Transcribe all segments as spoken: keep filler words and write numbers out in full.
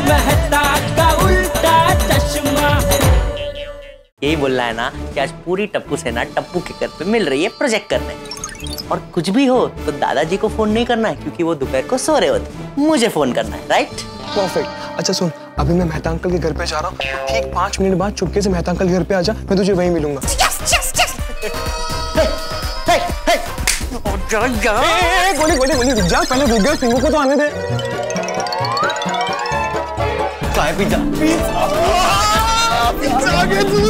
मेहता का उल्टा चश्मा। यही बोल रहा है ना कि आज पूरी टप्पू सेना टप्पू के घर पे मिल रही है प्रोजेक्ट करने। और कुछ भी हो तो दादाजी को फोन नहीं करना है क्योंकि वो दोपहर को सो रहे होते, मुझे फोन करना है। राइट? परफेक्ट। अच्छा सुन, अभी मैं मेहता अंकल के घर पे जा रहा हूँ, ठीक पाँच मिनट बाद चुपके से मेहता अंकल के घर पे आ जा, मैं तुझे वहीं मिलूंगा। yes, yes, yes. hey, hey, hey. oh, जा, जा. ए, ए, ए, गोली गोली गोली रुक जा, पहले रुक गया, सिंगू को तो आने दे। क्या है पिज्जा? पिज्जा आ गया तू।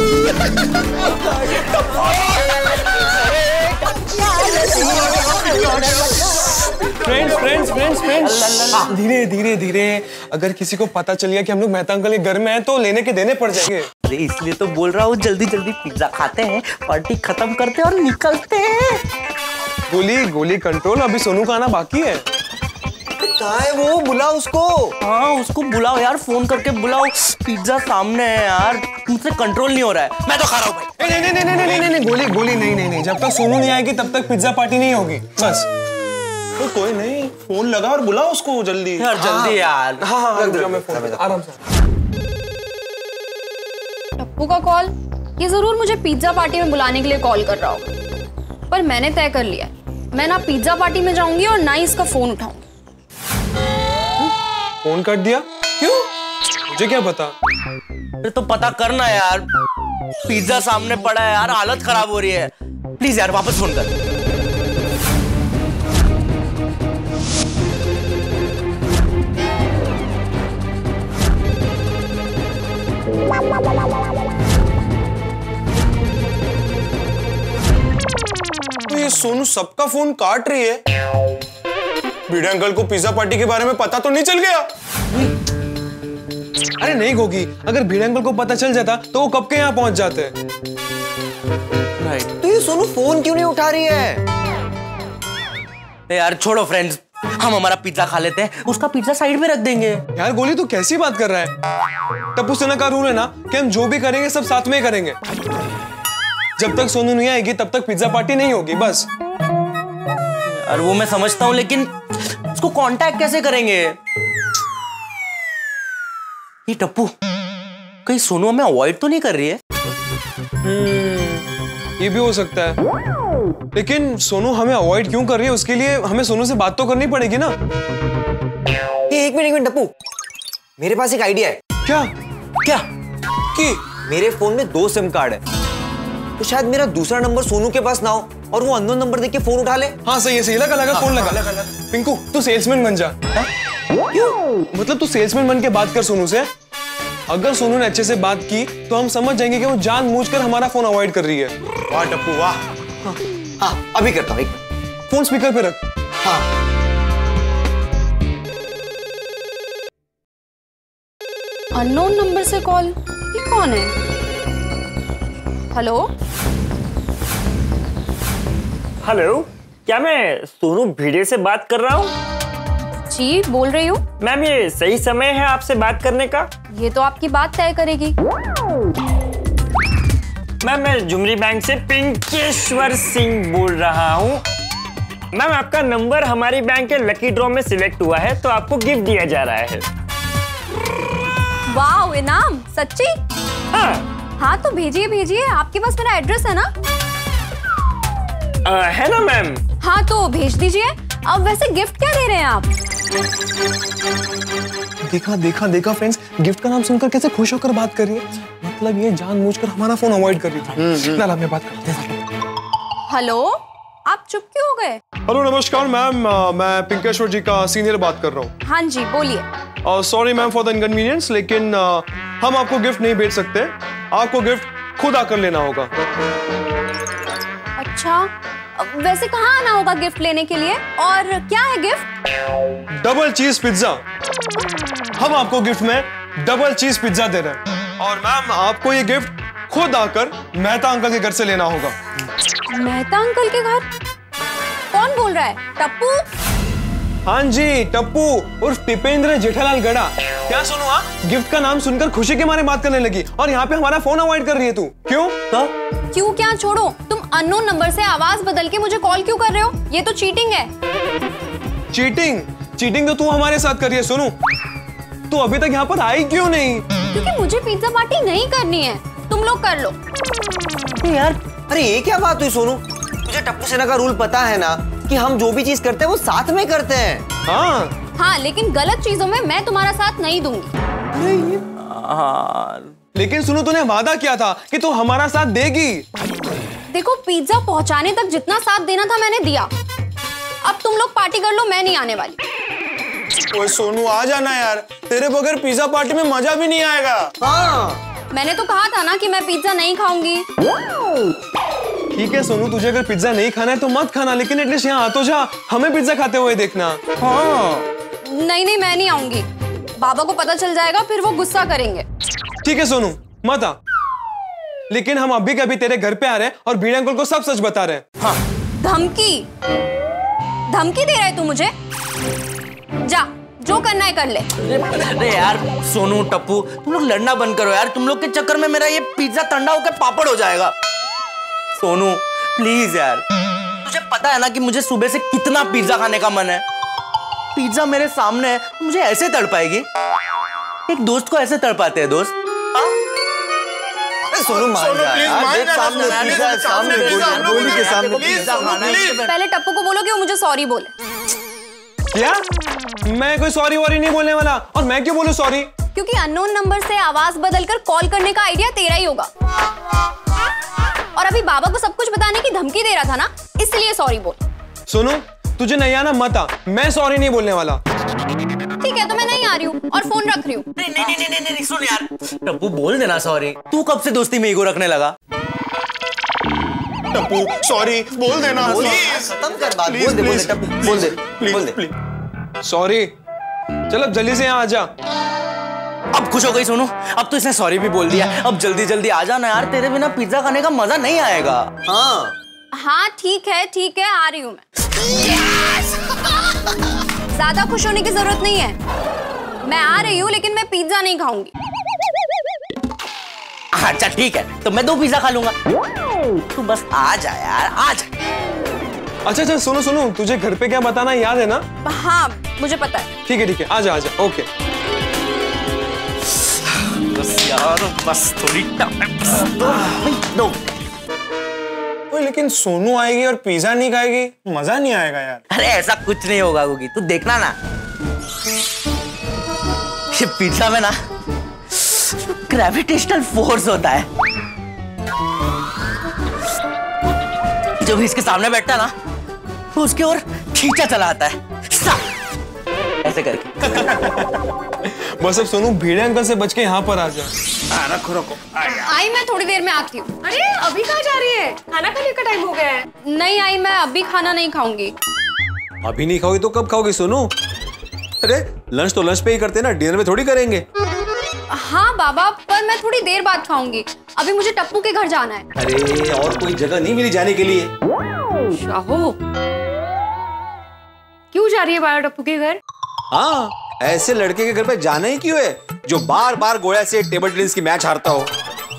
फ्रेंड्स फ्रेंड्स फ्रेंड्स फ्रेंड्स धीरे धीरे धीरे, अगर किसी को पता चल गया कि हम लोग मेहता अंकल के घर में हैं तो लेने के देने पड़ जाएंगे। अरे इसलिए तो बोल रहा हूँ जल्दी जल्दी पिज्जा खाते हैं, पार्टी खत्म करते हैं और निकलते हैं। गोली गोली कंट्रोल, अभी सोनू का आना बाकी है। कहाँ है वो? बुला उसको। हाँ उसको बुलाओ यार, फोन करके बुलाओ। पिज्जा सामने है यार, मुझसे कंट्रोल नहीं हो रहा है। मैं तो खा रहा हूँ भाई। नहीं नहीं नहीं नहीं नहीं नहीं नहीं गोली गोली नहीं नहीं नहीं, जब तक सोनू नहीं आएगी तब तक पिज्जा पार्टी नहीं होगी। बस तो कोई नहीं, फोन लगा और बुला उसको जल्दी यार। जल्दी यार। हाँ हाँ हाँ मैं फोन आराम से। टप्पू का कॉल, ये जरूर मुझे पिज्जा पार्टी में बुलाने के लिए कॉल कर रहा होगा, पर मैंने तय कर लिया मैं ना पिज्जा पार्टी में जाऊंगी और ना ही इसका फोन उठाऊंगी। फोन कर दिया? क्यों? मुझे क्या पता? अरे तो पता करना यार, पिज्जा सामने पड़ा है यार, हालत खराब हो रही है। प्लीज यार वापस फोन कर। तो ये सोनू सबका फोन काट रही है। भिड़े अंकल को पिज्जा पार्टी के बारे में पता तो नहीं चल गया? अरे नहीं गोगी, अगर भिड़े अंकल को पता चल जाता तो वो कब के यहाँ पहुंच जाते। राइट। तो ये सोनू फोन क्यों नहीं उठा रही है? यार छोड़ो फ्रेंड्स, हम हमारा पिज्जा खा लेते हैं, उसका पिज्जा साइड में रख देंगे। यार गोली तू कैसी बात कर रहा है? टप्पू सेना का रूल है ना कि हम जो भी करेंगे सब साथ में करेंगे। जब तक सोनू नहीं आएगी तब तक पिज्जा पार्टी नहीं होगी। बस और वो मैं समझता हूँ, लेकिन उसको कांटेक्ट कैसे करेंगे? ये टप्पू कहीं सोनू हमें अवॉइड तो नहीं कर रही है? हम्म, ये भी हो सकता है, लेकिन सोनू हमें अवॉइड क्यों कर रही है उसके लिए हमें सोनू से बात तो करनी पड़ेगी ना। ये एक मिनट एक मिनट टप्पू, मेरे पास एक आइडिया है। क्या? क्या? कि मेरे फोन में दो सिम कार्ड है, तो शायद मेरा दूसरा नंबर सोनू के पास ना हो और वो अननोन नंबर देख के फोन उठा ले। हाँ सही है, सही लगा लगा फोन लगा। पिंकू तू सेल्समैन बन जा। क्यों? मतलब तू सेल्समैन बन के बात कर सोनू से। अगर सोनू ने अच्छे से बात की तो हम समझ जाएंगे कि वो जानबूझकर हमारा फोन अवॉइड कर रही है। वाह टप्पू वाह। हाँ, हाँ अभी करता हूँ, एक मिनट। फोन स्पीकर पे रख। हाँ अननोन नंबर से कॉल, ये कौन है? हेलो हेलो, क्या मैं सोनू भिड़े से बात कर रहा हूँ? जी बोल रही हूँ। मैम ये सही समय है आपसे बात करने का? ये तो आपकी बात तय करेगी। मैम मैं जुमरी बैंक से पिंकेश्वर सिंह बोल रहा हूँ। मैम आपका नंबर हमारी बैंक के लकी ड्रॉ में सिलेक्ट हुआ है, तो आपको गिफ्ट दिया जा रहा है। वाह, इनाम सच्ची? हाँ हाँ तो भेजिए भेजिए, आपके पास मेरा एड्रेस है ना? आ, है ना मैम? हाँ तो भेज दीजिए। अब वैसे गिफ्ट क्या दे रहे हैं आप? देखा देखा देखा फ्रेंड्स, गिफ्ट का नाम सुनकर कैसे खुश होकर बात कर रही है। मतलब ये जानबूझकर हमारा फोन अवॉइड कर रही थी। ना मैं बात करते हैं। हेलो, आप चुप क्यों हो गए? हेलो नमस्कार मैम, मैं पिंकेश्वर जी का सीनियर बात कर रहा हूँ। हाँ जी बोलिए। Sorry ma'am for the inconvenience, लेकिन uh, हम आपको गिफ्ट नहीं भेज सकते, आपको गिफ्ट खुद आकर लेना होगा। अच्छा, वैसे कहाँ आना होगा गिफ्ट लेने के लिए, और क्या है गिफ्ट? डबल चीज पिज्जा। हम आपको गिफ्ट में डबल चीज पिज्जा दे रहे हैं, और मैम आपको ये गिफ्ट खुद आकर मेहता अंकल के घर से लेना होगा। मेहता अंकल के घर? कौन बोल रहा है? टप्पू? हाँ जी, टप्पू उर्फ टिपेंद्र जेठालाल गड़ा। क्या सुनो, हाँ गिफ्ट का नाम सुनकर खुशी के मारे बात करने लगी, और यहाँ पे हमारा फोन अवॉइड कर रही है तू। क्यों? तो क्यों क्या छोड़ो, तुम अननोन नंबर से आवाज बदल के मुझे कॉल क्यों कर रहे हो? ये तो चीटिंग है। चीटिंग? चीटिंग तो तू हमारे साथ कर रही है सोनू। तू अभी तक यहाँ पर आई क्यों नहीं? क्योंकि मुझे पिज्जा पार्टी नहीं करनी है, तुम लोग कर लो। यार अरे ये क्या बात हुई सोनू? तुझे टप्पू सेना का रूल पता है ना कि हम जो भी चीज करते हैं वो साथ में करते हैं। हाँ हाँ, लेकिन गलत चीजों में मैं तुम्हारा साथ नहीं दूंगी। लेकिन सुनो, तूने वादा किया था कि तू हमारा साथ देगी। देखो, पिज्जा पहुंचाने तक जितना साथ देना था मैंने दिया। अब तुम लोग पार्टी कर लो, मैं नहीं आने वाली। ओए सोनू आ जाना यार, तेरे बगैर पिज्जा पार्टी में मजा भी नहीं आएगा। हाँ मैंने तो कहा था ना कि मैं पिज्जा नहीं खाऊंगी। ठीक है सोनू, तुझे अगर पिज्जा नहीं खाना है तो मत खाना, लेकिन एटलीस्ट यहाँ आ तो जा, हमें पिज्जा खाते हुए देखना। हाँ नहीं नहीं, मैं नहीं आऊंगी। बाबा को पता चल जाएगा, फिर वो गुस्सा करेंगे। ठीक है सोनू, मत आ। लेकिन हम अभी कभी तेरे घर पे आ रहे हैं और भीड़े अंकल को सब सच बता रहे हैं। हाँ। धमकी धमकी दे रहे तू मुझे? जा, जो करना है कर ले। अरे यार सोनू टप्पू, तुम लोग लड़ना बंद करो यार। तुम लोग के चक्कर में मेरा ये पिज्जा ठंडा होकर पापड़ हो जाएगा। सोनू प्लीज यार, तुझे पता है ना कि मुझे सुबह से कितना पिज्जा खाने का मन है। पिज्जा मेरे सामने है, मुझे ऐसे तड़पाएगी? एक दोस्त को ऐसे तड़पाते हैं दोस्त? सोनू मान जा यार, देख सामने पिज्जा है, सामने गोली के सामने पिज्जा खाना है। पहले टप्पू को बोलो कि वो मुझे सॉरी बोले। क्या? मैं कोई सॉरी वॉरी नहीं बोलने वाला। और मैं क्यों बोलूं सॉरी? क्योंकि अननोन नंबर से आवाज बदलकर कॉल करने का आइडिया तेरा ही होगा। और अभी बाबा को सब कुछ बताने की धमकी दे रहा था ना, इसलिए सॉरी बोल। सुनो, तुझे नहीं आना मत आ, मैं सॉरी नहीं बोलने वाला। ठीक है, तो मैं नहीं आ रही हूँ और फोन रख रही हूँ। नहीं नहीं नहीं नहीं नहीं सुन यार, टप्पू बोल देना सॉरी। तू कब से दोस्ती में ईगो रखने लगा? टप्पू सॉरी बोल देना, प्लीज खत्म कर बात। बोल दे बोल दे टप्पू, बोल दे बोल दे सॉरी। चल अब जल्दी से यहाँ आ जा। अब खुश हो गई सोनू? अब तो इसने सॉरी भी बोल दिया। अब जल्दी जल्दी आ जाना यार, तेरे बिना पिज्जा खाने का मजा नहीं आएगा। हाँ हाँ ठीक है ठीक है, आ रही हूँ मैं। ज्यादा खुश होने की जरूरत नहीं है। मैं आ रही हूँ, लेकिन मैं पिज्जा नहीं खाऊंगी। अच्छा ठीक है, तो मैं दो पिज्जा खा लूंगा। तू बस आ जा यार, आ जा। अच्छा अच्छा सुनो सुनो, तुझे घर पे क्या बताना याद है ना? हाँ मुझे पता है। ठीक है ठीक है, आ जा आ जा। ओके बस यार, बस थोड़ी दो। ओए लेकिन सोनू आएगी और पिज्जा नहीं खाएगी, मजा नहीं आएगा यार। अरे ऐसा कुछ नहीं होगा गुगी, तू देखना ना। ये पिज्जा में ना ग्रेविटेशनल फोर्स होता है। जो भी इसके सामने बैठता है ना, वो उसकी ओर खींचा चला आता है ऐसे करके। बस अब सोनू भीड़े अंकल से बच के यहाँ पर आ जा। रखो रखो। आई मैं थोड़ी देर में आती हूँ। अरे अभी कहाँ जा रही है? खाना खाने का टाइम हो गया है। नहीं आई, मैं अभी खाना नहीं खाऊंगी। अभी नहीं खाओगी तो कब खाओगी सोनू? अरे लंच तो लंच पे ही करते ना, डिनर में थोड़ी करेंगे। हाँ बाबा, पर मैं थोड़ी देर बाद खाऊंगी। अभी मुझे टप्पू के घर जाना है। अरे और कोई जगह नहीं मिली जाने के लिए? शाहो, क्यों जा रही है बायो टप्पू के घर? हाँ, ऐसे लड़के के घर पे जाना ही क्यों है जो बार बार गोया से टेबल टेनिस की मैच हारता हो,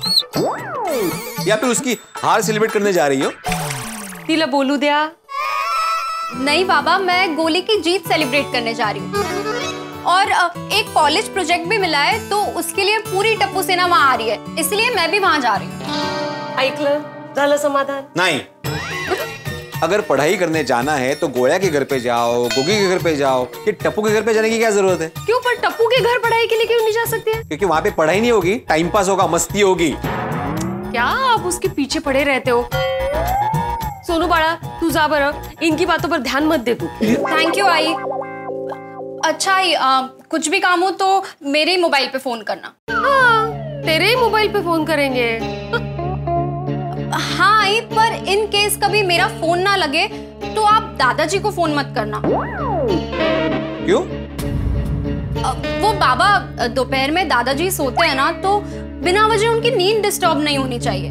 या फिर उसकी हार सेलिब्रेट करने जा रही हो? तिला बोलू दिया। नहीं बाबा, मैं गोली की जीत सेलिब्रेट करने जा रही हूँ। और एक कॉलेज प्रोजेक्ट भी मिला है, तो उसके लिए पूरी टप्पू सेना वहाँ आ रही है, इसलिए मैं भी वहाँ जा रही हूँ। ऐकलं, झालं समाधान? नहीं, अगर पढ़ाई करने जाना है तो गोया के घर पे जाओ, गोगी के घर पे जाओ। ये टप्पू के घर पे जाने की क्या जरूरत है? क्यों, पर टप्पू के घर पढ़ाई के लिए क्यों नहीं जा सकते? क्योंकि वहाँ पे पढ़ाई नहीं होगी, टाइम पास होगा, मस्ती होगी। क्या आप उसके पीछे पड़े रहते हो? सोनू बाड़ा, तू जा बरं, इनकी बातों पर ध्यान मत दे तू। थैंक यू आई। अच्छा आई, आ, कुछ भी काम हो तो मेरे ही मोबाइल पे फोन करना। हाँ, तेरे ही मोबाइल पे फोन करेंगे। हाँ आई, पर इन केस कभी मेरा फोन ना लगे तो आप दादाजी को फोन मत करना। क्यों? अ, वो बाबा दोपहर में दादाजी सोते हैं ना, तो बिना वजह उनकी नींद डिस्टर्ब नहीं होनी चाहिए।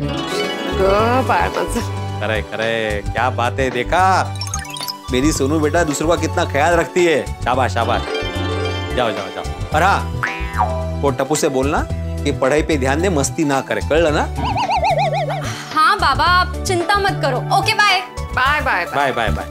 करे करे, क्या बात है, देखा मेरी सोनू बेटा दूसरों का कितना ख्याल रखती है। शाबाश शाबाश, जाओ जाओ जाओ। और हाँ, वो टप्पू से बोलना कि पढ़ाई पे ध्यान दे, मस्ती ना करे, कल ना? हाँ बाबा, आप चिंता मत करो। Okay bye bye bye bye bye bye.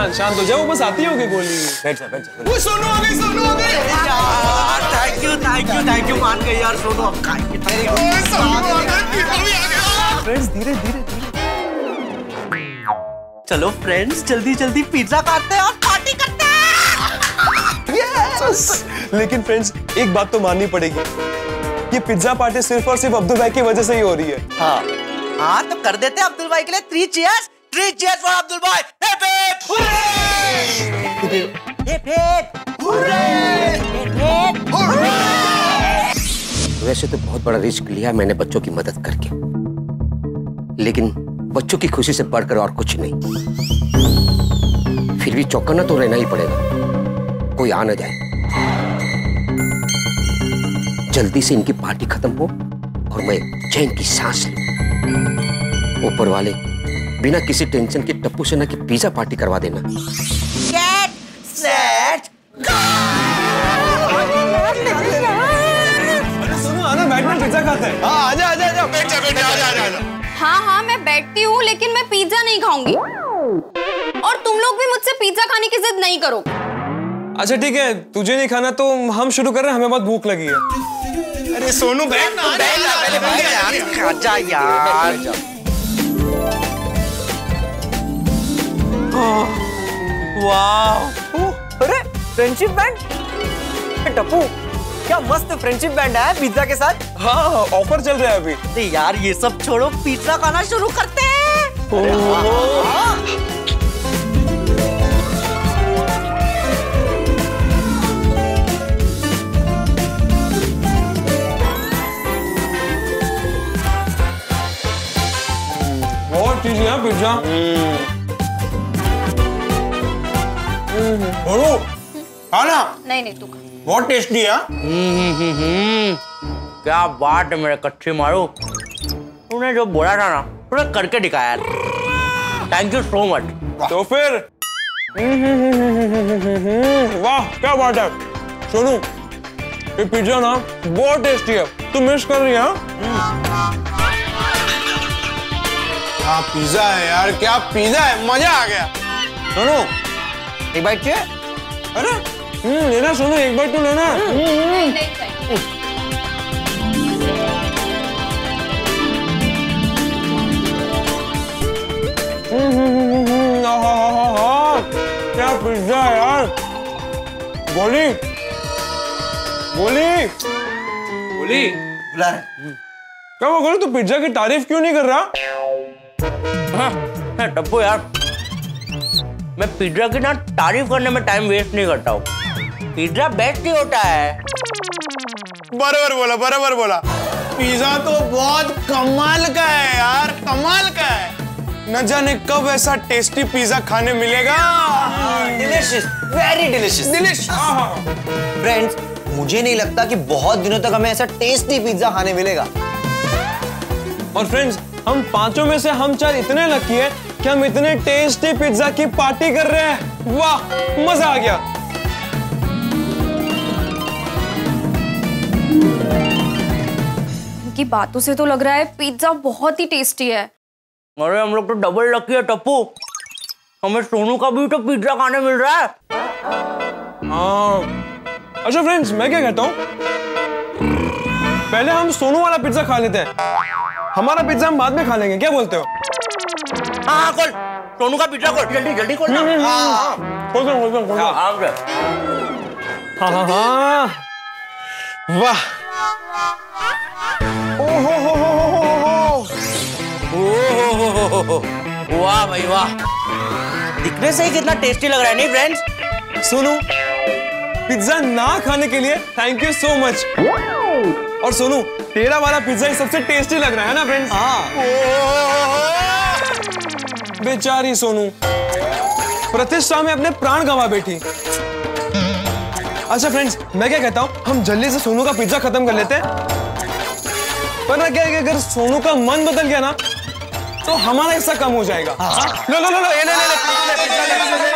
शांत शांत हो जाओ, वो बस आती होगी गोली। बैठ जा बैठ जा। वो सोनू आ गई, सोनू आ गई। Thank you thank you thank you मान गई यार सोनू, अब खाएंगे। फ्रेंड्स धीरे धीरे धीरे। चलो फ्रेंड्स जल्दी जल्दी पिज्जा खाते हैं और पार्टी करते हैं। यस। लेकिन फ्रेंड्स एक बात तो माननी पड़ेगी, ये पिज्जा पार्टी सिर्फ और सिर्फ अब्दुल भाई की वजह से ही हो रही है। हाँ हाँ तो कर देते हैं अब्दुल भाई के लिए three cheers, three cheers for Abdul भाई। Hip hip hurray! Hip hip hurray! Hip hip hurray! वैसे तो बहुत बड़ा रिस्क लिया मैंने बच्चों की मदद करके, लेकिन बच्चों की खुशी से बढ़कर और कुछ नहीं। फिर भी चौकन्ना तो रहना ही पड़ेगा, कोई आ न जाए। जल्दी से इनकी पार्टी खत्म हो और मैं चैन की सांस लूं। ऊपर वाले बिना किसी टेंशन के टप्पू सेना की पिज्जा पार्टी करवा देना। Get set go! सोनू आना, बैठना, पिज्जा खाते हैं। हाँ आजा आजा आजा, बैठ जा बैठ जा, आजा आजा आजा। हाँ हाँ मैं बैठती हूँ, लेकिन मैं पिज्जा नहीं खाऊंगी और तुम लोग भी मुझसे पिज्जा खाने की जिद नहीं करो। अच्छा ठीक है, तुझे नहीं खाना तो हम शुरू कर रहे हैं, हमें बहुत भूख लगी है। अरे सोनू बैठ ना, बैठ जा पहले, बैठ जा यार, खा जा यार। वाह, अरे फ्रेंडशिप बैंड, टप्पू क्या मस्त फ्रेंडशिप बैंड है पिज्जा के साथ। हाँ ऑफर चल रहा है अभी। तो यार ये सब छोड़ो, पिज्जा खाना शुरू करते हैं। अरे हाँ। बहुत चीज है पिज्जा। बोलो खाना नहीं नहीं तू खा। बहुत टेस्टी है। क्या बात है मेरे कच्चे मारो, तूने जो बोला था ना तूने करके दिखाया यार। Thank you so much. तो फिर वाह क्या बात है सोनू, ये पिज्जा ना बहुत टेस्टी है, तू मिस कर रही है? हाँ पिज्जा है यार, क्या पिज्जा है, मजा आ गया। सोनू एक बाइट चाहिए? अरे हम्म लेना सोनू, एक बार तो लेना। नहीं नहीं चाहिए। क्या पिज्जा है यार। गोली गोली गोली बुला रहे। क्या वो गोली, तू पिज्जा की तारीफ क्यों नहीं कर रहा? हाँ टप्पू यार, मैं पिज्जा की ना तारीफ करने में टाइम वेस्ट नहीं करता हूँ। पिज्जा बेस्ट ही होता है। बराबर बोला बराबर बोला, पिज्जा तो बहुत कमाल का है यार, कमाल का है। न जाने कब ऐसा टेस्टी पिज्जा खाने मिलेगा। Delicious, very delicious. Delicious. Friends मुझे नहीं लगता कि बहुत दिनों तक हमें ऐसा टेस्टी पिज्जा खाने मिलेगा। और फ्रेंड्स हम पांचों में से हम चार इतने लकी है कि हम इतने टेस्टी पिज्जा की पार्टी कर रहे हैं। वाह मजा आ गया। इनकी बातों से तो लग रहा है पिज्जा बहुत ही टेस्टी है। अरे हम लोग तो डबल लकी है टप्पू, हमें सोनू का भी तो पिज्जा खाने मिल रहा है। हाँ अच्छा फ्रेंड्स मैं क्या कहता हूँ, पहले हम सोनू वाला पिज्जा खा लेते हैं, हमारा पिज्जा हम बाद में खा लेंगे, क्या बोलते हो? हाँ हाँ खोल, सोनू का पिज्जा खोल, जल्दी जल्दी खोल ना। खोल दो खोल दो खोल दो। आराम से। हाँ हाँ हाँ वाह, ओहो हो हो हो हो। वाह भाई वाह, दिखने से ही कितना टेस्टी लग रहा है नहीं फ्रेंड्स? सोनू पिज्जा ना खाने के लिए थैंक यू सो मच। और सोनू तेरा वाला पिज्जा ही सबसे टेस्टी लग रहा है ना फ्रेंड्स? हाँ। बेचारी सोनू प्रतिष्ठा में अपने प्राण गंवा बैठी। अच्छा फ्रेंड्स मैं क्या कहता हूँ, हम जल्दी से सोनू का पिज्जा खत्म कर लेते हैं, वरना क्या है कि अगर सोनू का मन बदल गया ना तो हमारा हिस्सा कम हो जाएगा। लो लो लो लो, ये ले ले ले।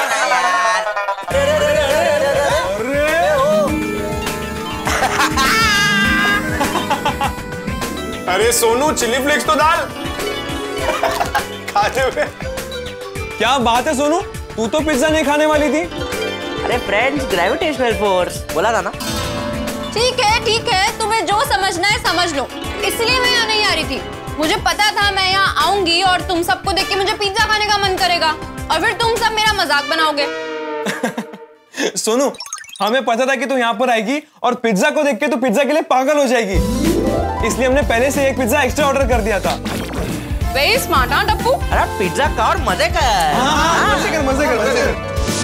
अरे सोनू चिली फ्लेक्स तो डाल। खाते हुए क्या बात है सोनू, तू तो पिज्जा नहीं खाने वाली थी। अरे फ्रेंड्स, ग्रेविटेशनल फोर्स बोला था ना। ठीक है ठीक है, तुम्हें जो समझना है समझ लो। इसलिए मैं यहाँ नहीं आ रही थी। मुझे पता था मैं यहाँ आऊंगी और तुम सबको देख के मुझे पिज्जा खाने का मन करेगा और फिर तुम सब मेरा मजाक बनाओगे। सोनू, हमें पता था कि तू यहाँ पर आएगी और पिज्जा को देख के तू पिज्जा के लिए पागल हो जाएगी, इसलिए हमने पहले से एक पिज्जा एक्स्ट्रा ऑर्डर कर दिया था। वेरी स्मार्ट हाँ टप्पू। अरे पिज्जा का और मजे का है। हाँ, हाँ, मजे कर मजे कर मजे कर।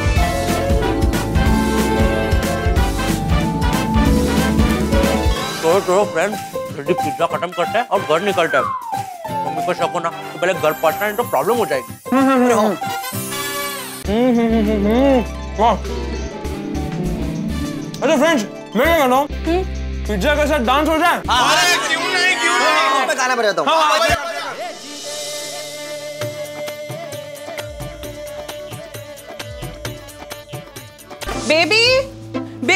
तो तो फ्रेंड्स, जल्दी पिज्जा खत्म करते हैं और घर निकलते हैं। मम्मी को शक होना तो पहले घर पहुंचना, नहीं तो प्रॉब्लम हो जाएगी। अच्छा फ्रेंड्स, मैं क्या कहता हूँ, पिज्जा के साथ डांस हो जाए। अरे क्यों नहीं क्यों नहीं, मैं गाना बजाता हूँ। बेबी बे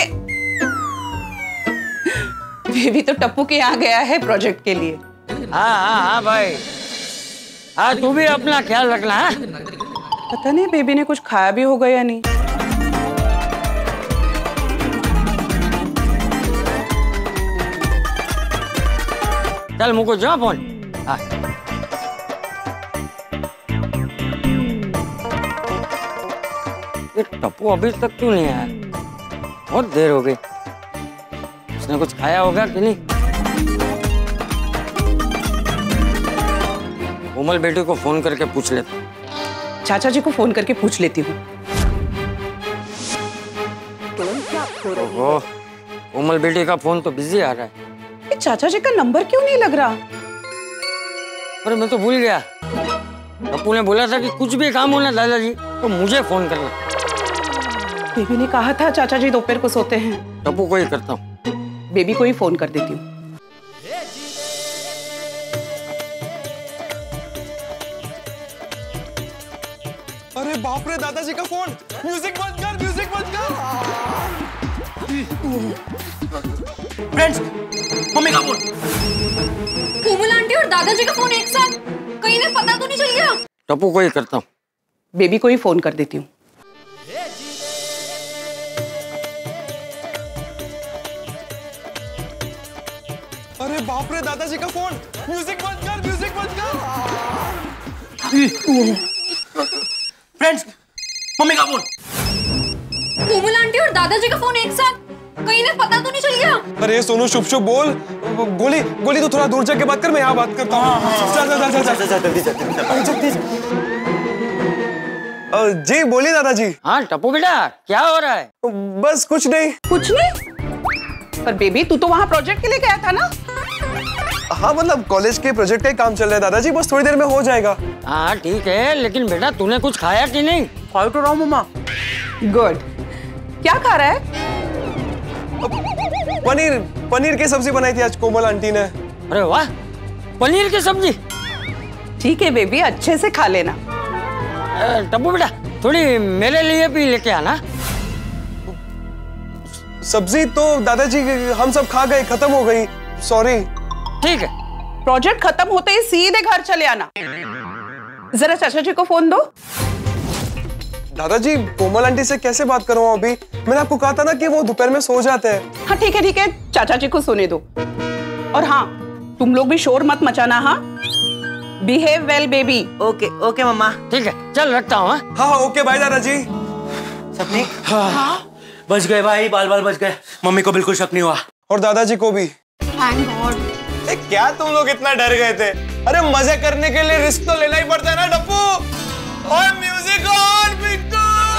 बेबी तो टप्पू के यहाँ गया है प्रोजेक्ट के लिए। हाँ हाँ हाँ भाई, हाँ तू भी अपना ख्याल रखना है। पता नहीं बेबी ने कुछ खाया भी होगा या नहीं। चल मुझको जा फोन। हाँ। ये टप्पू अभी तक क्यों नहीं आया? बहुत देर हो गई। उसने कुछ खाया होगा कि नहीं? कोमल बेटी को फोन करके पूछ लेता। चाचा जी को फोन करके पूछ लेती हूँ। ओहो, कोमल बेटी का फोन तो बिजी आ रहा है। ये चाचा जी का नंबर क्यों नहीं लग रहा? अरे मैं तो भूल गया। टप्पू ने बोला था कि कुछ भी काम हो ना दादाजी तो मुझे फोन करना। बेबी ने कहा था चाचा जी दोपहर को सोते हैं। टप्पू को ही करता हूँ। बेबी को ही फोन कर देती हूँ। अरे बाप रे, दादाजी का फोन। म्यूजिक बंद कर, म्यूजिक बंद कर। फ्रेंड्स, मम्मी का फोन। कोमल आंटी और दादाजी का फोन एक साथ, कहीं ने पता तो नहीं चल गया? टप्पू को ही करता हूँ। बेबी को ही फोन कर देती हूँ। अरे बाप रे, दादाजी का फोन। म्यूजिक बंद कर, म्यूजिक बंद कर। फ्रेंड्स, मम्मी का फोन। कोमल आंटी और दादाजी का फोन एक साथ, कहीं ने पता तो नहीं चल गया? अरे सोनू, शुभ शुभ बोल। गोली गोली तो थोड़ा दूर जाके बात कर, मैं यहाँ बात करता हूँ। चल चल चल चल चल जल्दी जल्दी। जी बोलिए दादाजी। हाँ टप्पू बेटा, क्या हो रहा है? बस कुछ नहीं। कुछ नहीं? पर बेबी तू तो वहाँ प्रोजेक्ट के लिए गया था ना? हाँ मतलब कॉलेज के प्रोजेक्ट का काम चल रहा है दादाजी, बस थोड़ी देर में हो जाएगा। हाँ ठीक है, लेकिन बेटा तूने कुछ खाया कि नहीं? खाई तो रहा हूँ मम्मा। गुड। क्या खा रहा है? पनीर पनीर की सब्जी बनाई थी आज कोमल आंटी ने। अरे वाह, पनीर की सब्जी। ठीक है बेबी, अच्छे से खा लेना। टप्पू बेटा थोड़ी मेरे लिए भी लेके आना। सब्जी तो दादाजी हम सब खा गए, खत्म हो गई। सॉरी। ठीक है। प्रोजेक्ट खत्म होते ही सीधे घर चले आना। जरा चाचा जी को फोन दो। दादाजी कोमल आंटी से कैसे बात करूं अभी? मैंने आपको कहा था ना कि वो दोपहर में सो जाते हैं। हाँ ठीक है ठीक है, चाचा जी को सोने दो। और हाँ, तुम लोग भी शोर मत मचाना। हाँ, behave well baby. Okay okay mamma. ठीक है, चल रखता हूँ। हाँ हाँ ओके, बाय दादाजी। सपने? हाँ। बच गए भाई, बाल बाल बच गए। मम्मी को बिल्कुल शक नहीं हुआ और दादाजी को भी। Thank God. क्या तुम लोग इतना डर गए थे? अरे मजे करने के लिए रिस्क तो लेना ही पड़ता है ना टप्पू। और म्यूजिक ऑन पिंकू।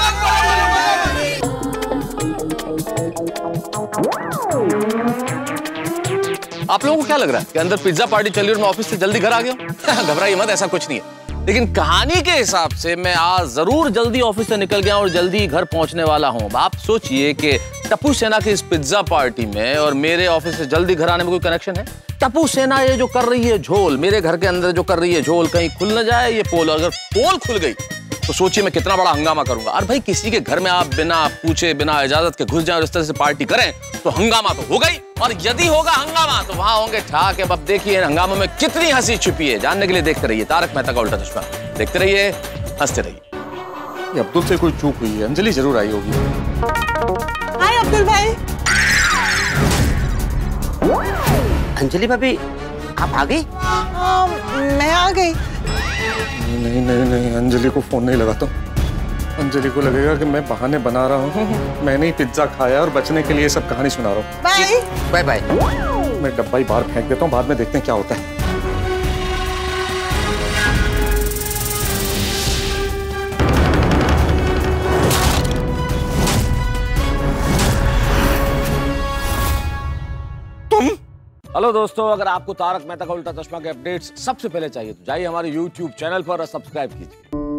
आप लोगों को क्या लग रहा है कि अंदर पिज्जा पार्टी चल रही है और मैं ऑफिस से जल्दी घर आ गया हूँ? घबराइए मत, ऐसा कुछ नहीं है। लेकिन कहानी के हिसाब से मैं आज जरूर जल्दी ऑफिस से निकल गया और जल्दी घर पहुंचने वाला हूं। आप सोचिए कि टप्पू सेना की इस पिज्जा पार्टी में और मेरे ऑफिस से जल्दी घर आने में कोई कनेक्शन है? टप्पू सेना ये जो कर रही है झोल, मेरे घर के अंदर जो कर रही है झोल, कहीं खुल न जाए ये पोल। अगर पोल खुल गई तो सोचिए मैं कितना बड़ा हंगामा करूंगा। और भाई किसी के घर में आप बिना पूछे बिना इजाजत के घुस जाए और इस तरह से पार्टी करें तो हंगामा तो होगा ही। और यदि होगा हंगामा तो वहां होंगे ठाक। अब देखिए हंगामे में कितनी हंसी छुपी है, जानने के लिए देखते रहिए तारक मेहता का उल्टा चश्मा। देखते रहिए, हंसते रहिए। ये अब्दुल से कोई चूक हुई है, अंजलि जरूर आई होगी। हाय अब्दुल भाई। अंजलि भाभी आप आ गई? मैं आ गई। नहीं नहीं नहीं, अंजलि को फोन नहीं लगाता। अंजलि को लगेगा कि मैं बहाने बना रहा हूँ, मैंने ही पिज्जा खाया और बचने के लिए सब कहानी सुना रहा हूँ। Bye bye bye. मैं डब्बा ही बाहर फेंक देता हूँ, बाद में देखते हैं क्या होता है। तुम? हेलो दोस्तों, अगर आपको तारक मेहता का उल्टा चश्मा के अपडेट्स सबसे पहले चाहिए तो जाइए हमारे यूट्यूब चैनल पर और सब्सक्राइब कीजिए।